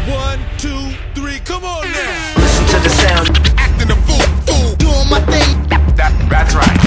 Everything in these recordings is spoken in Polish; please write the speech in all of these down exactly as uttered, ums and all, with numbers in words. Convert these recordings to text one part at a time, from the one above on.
One, two, three, come on now. Listen to the sound. Acting a fool, fool, doing my thing. That, that's right.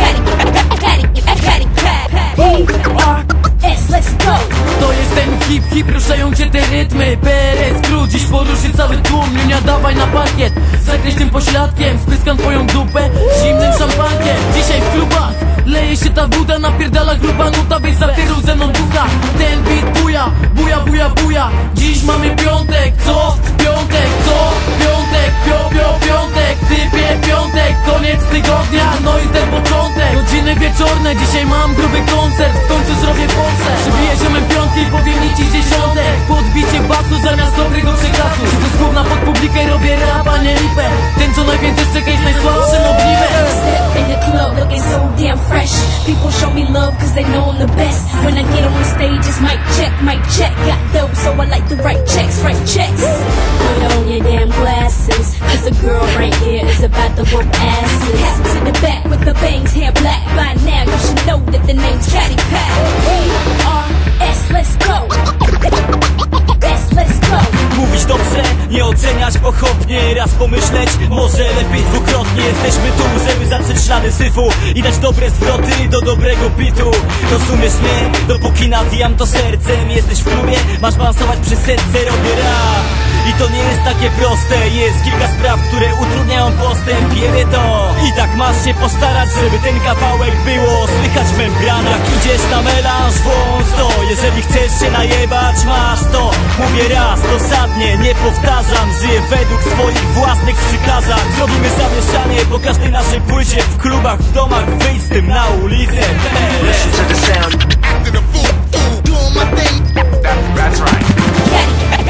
E R S, let's go. To jest ten hip, hip, ruszają cię te rytmy. P R S crew, dziś poruszy cały tłum. Niunia, dawaj na parkiet, zakryć tym pośladkiem. Spryskam twoją dupę zimnym szampankiem. Dzisiaj w klubach leje się ta woda, napierdala gruba nuta. Weź za tyru ze mną ducha. Ten beat buja, buja, buja, buja. Dziś mamy piątek, co? Piątek, co? Piątek, pio, pio, piątek. Typie piątek, koniec tygodnia, no i ten początek. Godziny wieczorne, dzisiaj mam gruby koncert. W końcu zrobię Polsce. Przybiję ziomem piątki i powiem mi ci dziesiątek. Podbicie basu zamiast dobrego przekazu. Z gówna pod publikę robię rap, a nie lipę. Ten co najwięcej czeka jest najsłabszym ogniwem. Step in the club looking so damn fresh. People show me love cause they know I'm the best. When I get on the stage it's mic check, mic check. Got dope so I like to write checks, write checks. Put on your damn glasses, cause the girl right here is about to whoop asses. Hat to the back with the bangs, hair black. By now you should know that the name's Caddy Pack. E R S, let's go. S, let's go. Mówić dobrze, nie oceniać pochopnie. Raz pomyśleć, może lepiej dwukrotnie. Jesteśmy tu, żeby zatrzeć ślady syfu i dać dobre zwroty do dobrego bitu. Rozumiesz mnie? Dopóki nawijam to sercem. Jesteś w klubie, masz balansować przy serce. Robię rap i to nie jest takie proste. Jest kilka spraw, które utrudniają postęp. Wiemy to i tak masz się postarać, żeby ten kawałek było słychać w membranach. Jak idziesz na melanż, włącz to. Jeżeli chcesz się najebać, masz to. Mówię raz, dosadnie, nie powtarzam. Żyję według swoich własnych przykazań. Zrobimy zamieszanie po każdej naszej płycie. W klubach, w domach, wyjść z tym na ulicę. Listen to the sound. Acting a fool, fool, doing my thing. That, that's right. Caddy,